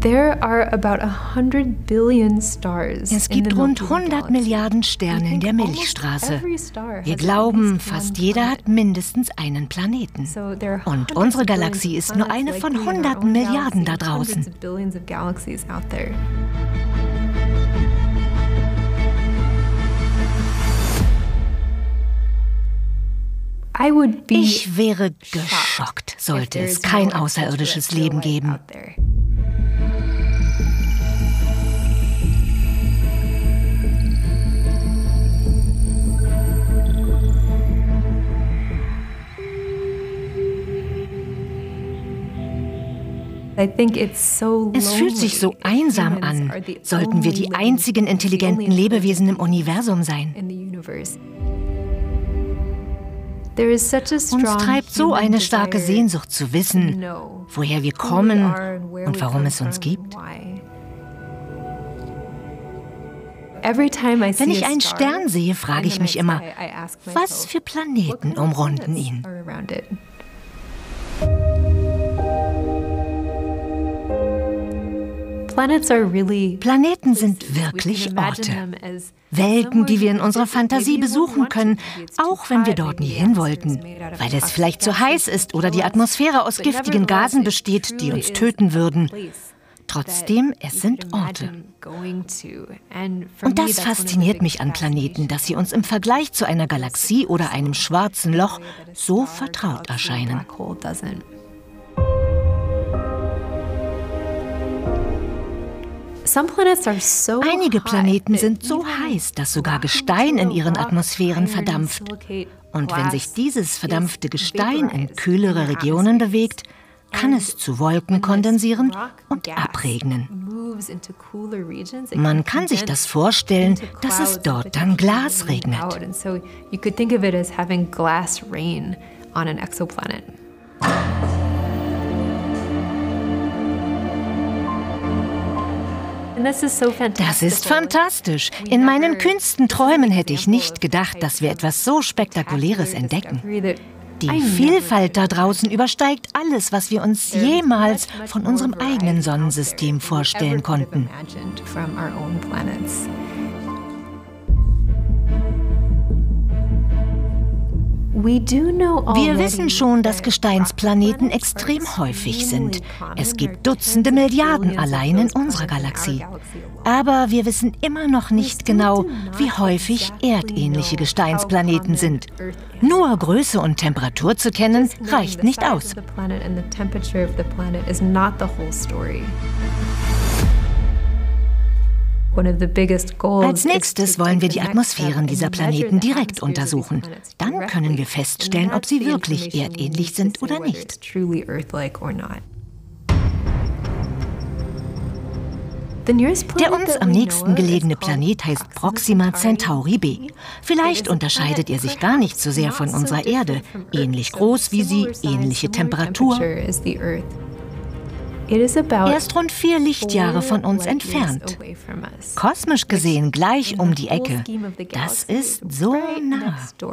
Es gibt rund 100 Milliarden Sterne in der Milchstraße. Wir glauben, fast jeder hat mindestens einen Planeten. Und unsere Galaxie ist nur eine von hunderten Milliarden da draußen. Ich wäre geschockt, sollte es kein außerirdisches Leben geben. Es fühlt sich so einsam an, sollten wir die einzigen intelligenten Lebewesen im Universum sein. Uns treibt so eine starke Sehnsucht zu wissen, woher wir kommen und warum es uns gibt. Wenn ich einen Stern sehe, frage ich mich immer, was für Planeten umrunden ihn? Planeten sind wirklich Orte. Welten, die wir in unserer Fantasie besuchen können, auch wenn wir dort nie hin wollten, weil es vielleicht zu heiß ist oder die Atmosphäre aus giftigen Gasen besteht, die uns töten würden. Trotzdem, es sind Orte. Und das fasziniert mich an Planeten, dass sie uns im Vergleich zu einer Galaxie oder einem schwarzen Loch so vertraut erscheinen. Einige Planeten sind so heiß, dass sogar Gestein in ihren Atmosphären verdampft. Und wenn sich dieses verdampfte Gestein in kühlere Regionen bewegt, kann es zu Wolken kondensieren und abregnen. Man kann sich das vorstellen, dass es dort dann Glas regnet. Das ist fantastisch. In meinen kühnsten Träumen hätte ich nicht gedacht, dass wir etwas so Spektakuläres entdecken. Die Vielfalt da draußen übersteigt alles, was wir uns jemals von unserem eigenen Sonnensystem vorstellen konnten. Wir wissen schon, dass Gesteinsplaneten extrem häufig sind. Es gibt Dutzende Milliarden allein in unserer Galaxie. Aber wir wissen immer noch nicht genau, wie häufig erdähnliche Gesteinsplaneten sind. Nur Größe und Temperatur zu kennen, reicht nicht aus. Als nächstes wollen wir die Atmosphären dieser Planeten direkt untersuchen. Dann können wir feststellen, ob sie wirklich erdähnlich sind oder nicht. Der uns am nächsten gelegene Planet heißt Proxima Centauri b. Vielleicht unterscheidet er sich gar nicht so sehr von unserer Erde. Ähnlich groß wie sie, ähnliche Temperatur. Er ist rund 4 Lichtjahre von uns entfernt. Kosmisch gesehen gleich um die Ecke. Das ist so nah.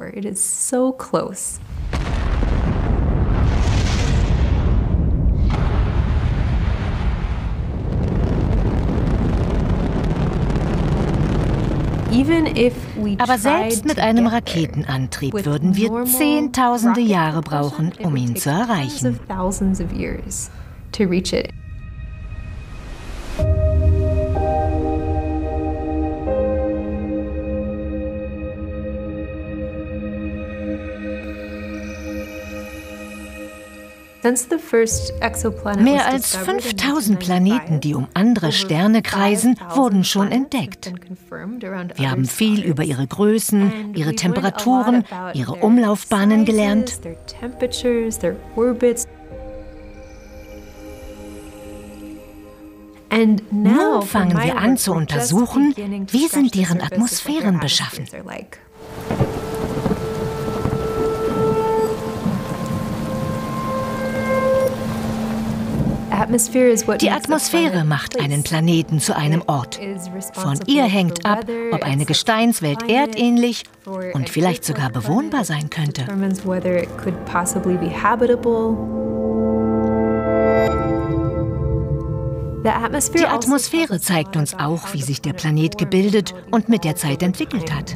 Aber selbst mit einem Raketenantrieb würden wir Zehntausende Jahre brauchen, um ihn zu erreichen. Mehr als 5000 Planeten, die um andere Sterne kreisen, wurden schon entdeckt. Wir haben viel über ihre Größen, ihre Temperaturen, ihre Umlaufbahnen gelernt. Nun fangen wir an zu untersuchen, wie sind deren Atmosphären beschaffen. Die Atmosphäre macht einen Planeten zu einem Ort. Von ihr hängt ab, ob eine Gesteinswelt erdähnlich und vielleicht sogar bewohnbar sein könnte. Die Atmosphäre zeigt uns auch, wie sich der Planet gebildet und mit der Zeit entwickelt hat.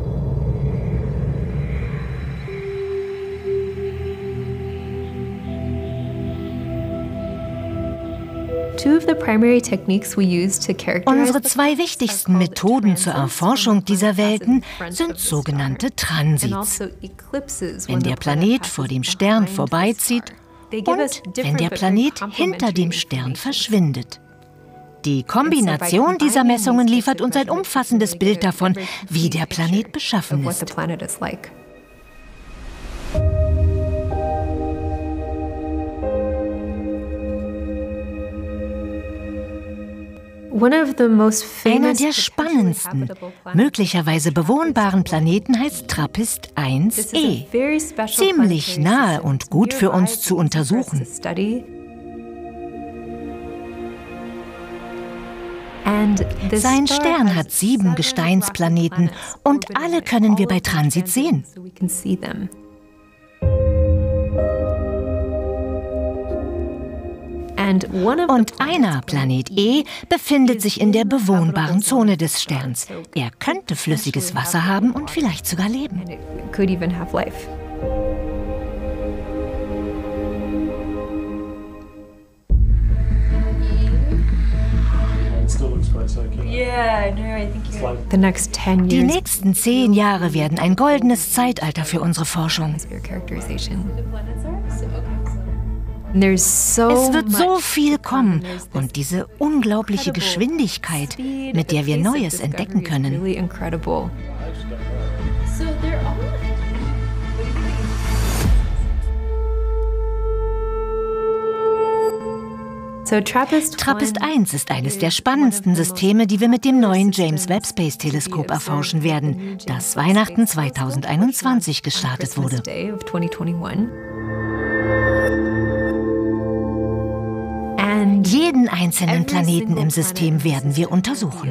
Unsere zwei wichtigsten Methoden zur Erforschung dieser Welten sind sogenannte Transits. Wenn der Planet vor dem Stern vorbeizieht und wenn der Planet hinter dem Stern verschwindet. Die Kombination dieser Messungen liefert uns ein umfassendes Bild davon, wie der Planet beschaffen ist. Einer der spannendsten, möglicherweise bewohnbaren Planeten heißt TRAPPIST-1e. Ziemlich nahe und gut für uns zu untersuchen. Sein Stern hat 7 Gesteinsplaneten und alle können wir bei Transit sehen. Und einer, Planet E, befindet sich in der bewohnbaren Zone des Sterns. Er könnte flüssiges Wasser haben und vielleicht sogar leben. Die nächsten 10 Jahre werden ein goldenes Zeitalter für unsere Forschung. Es wird so viel kommen und diese unglaubliche Geschwindigkeit, mit der wir Neues entdecken können. TRAPPIST-1 ist eines der spannendsten Systeme, die wir mit dem neuen James Webb Space Teleskop erforschen werden, das Weihnachten 2021 gestartet wurde. Jeden einzelnen Planeten im System werden wir untersuchen.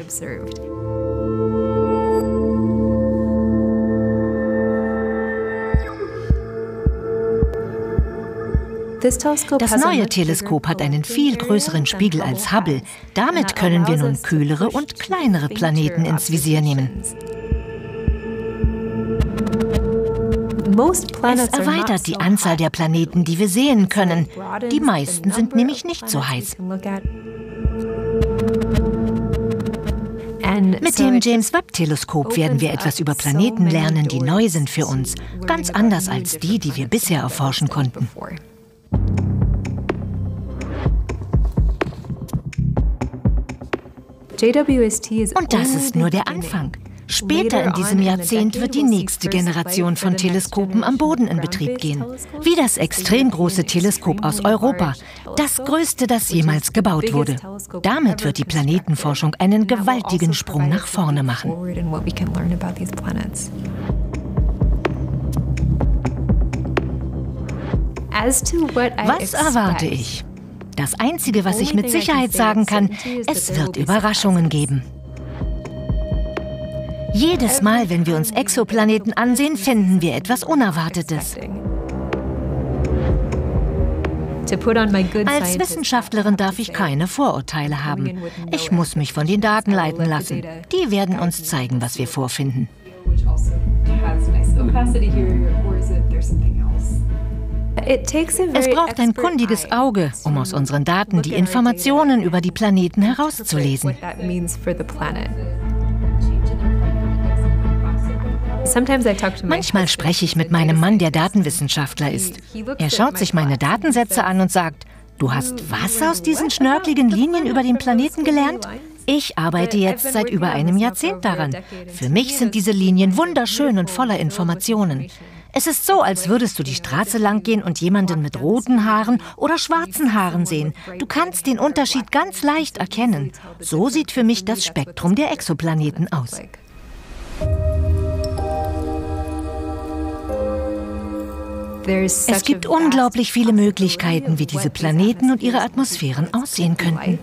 Das neue Teleskop hat einen viel größeren Spiegel als Hubble. Damit können wir nun kühlere und kleinere Planeten ins Visier nehmen. Es erweitert die Anzahl der Planeten, die wir sehen können. Die meisten sind nämlich nicht so heiß. Mit dem James Webb Teleskop werden wir etwas über Planeten lernen, die neu sind für uns. Ganz anders als die, die wir bisher erforschen konnten. Und das ist nur der Anfang. Später in diesem Jahrzehnt wird die nächste Generation von Teleskopen am Boden in Betrieb gehen. Wie das extrem große Teleskop aus Europa, das größte, das jemals gebaut wurde. Damit wird die Planetenforschung einen gewaltigen Sprung nach vorne machen. Was erwarte ich? Das Einzige, was ich mit Sicherheit sagen kann, es wird Überraschungen geben. Jedes Mal, wenn wir uns Exoplaneten ansehen, finden wir etwas Unerwartetes. Als Wissenschaftlerin darf ich keine Vorurteile haben. Ich muss mich von den Daten leiten lassen. Die werden uns zeigen, was wir vorfinden. Es braucht ein kundiges Auge, um aus unseren Daten die Informationen über die Planeten herauszulesen. Manchmal spreche ich mit meinem Mann, der Datenwissenschaftler ist. Er schaut sich meine Datensätze an und sagt, du hast was aus diesen schnörkeligen Linien über den Planeten gelernt? Ich arbeite jetzt seit über einem Jahrzehnt daran. Für mich sind diese Linien wunderschön und voller Informationen. Es ist so, als würdest du die Straße lang gehen und jemanden mit roten Haaren oder schwarzen Haaren sehen. Du kannst den Unterschied ganz leicht erkennen. So sieht für mich das Spektrum der Exoplaneten aus. Es gibt unglaublich viele Möglichkeiten, wie diese Planeten und ihre Atmosphären aussehen könnten.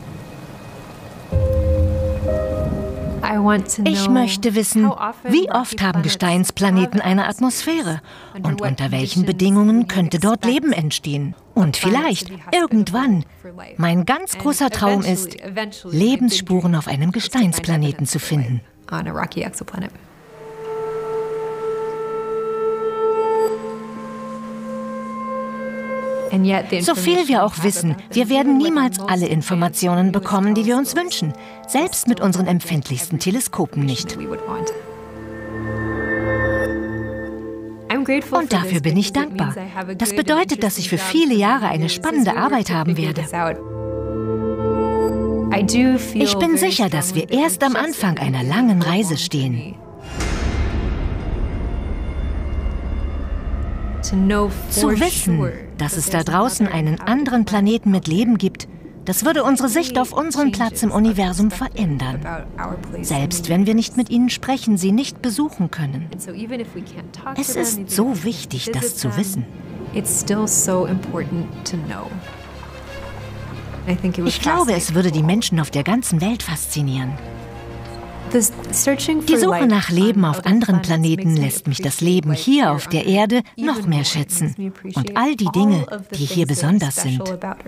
Ich möchte wissen, wie oft haben Gesteinsplaneten eine Atmosphäre und unter welchen Bedingungen könnte dort Leben entstehen? Und vielleicht, irgendwann, mein ganz großer Traum ist, Lebensspuren auf einem Gesteinsplaneten zu finden. So viel wir auch wissen, wir werden niemals alle Informationen bekommen, die wir uns wünschen, selbst mit unseren empfindlichsten Teleskopen nicht. Und dafür bin ich dankbar. Das bedeutet, dass ich für viele Jahre eine spannende Arbeit haben werde. Ich bin sicher, dass wir erst am Anfang einer langen Reise stehen. Zu wissen, dass es da draußen einen anderen Planeten mit Leben gibt, das würde unsere Sicht auf unseren Platz im Universum verändern. Selbst wenn wir nicht mit ihnen sprechen, sie nicht besuchen können. Es ist so wichtig, das zu wissen. Ich glaube, es würde die Menschen auf der ganzen Welt faszinieren. Die Suche nach Leben auf anderen Planeten lässt mich das Leben hier auf der Erde noch mehr schätzen und all die Dinge, die hier besonders sind.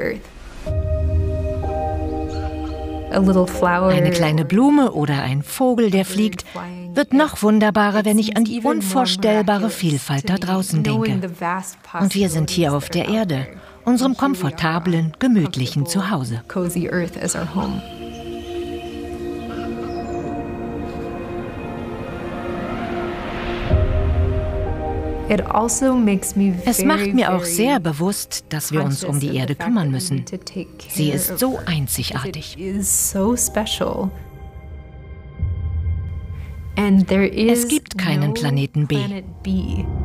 Eine kleine Blume oder ein Vogel, der fliegt, wird noch wunderbarer, wenn ich an die unvorstellbare Vielfalt da draußen denke. Und wir sind hier auf der Erde, unserem komfortablen, gemütlichen Zuhause. Es macht mir auch sehr bewusst, dass wir uns um die Erde kümmern müssen. Sie ist so einzigartig. Es gibt keinen Planeten B.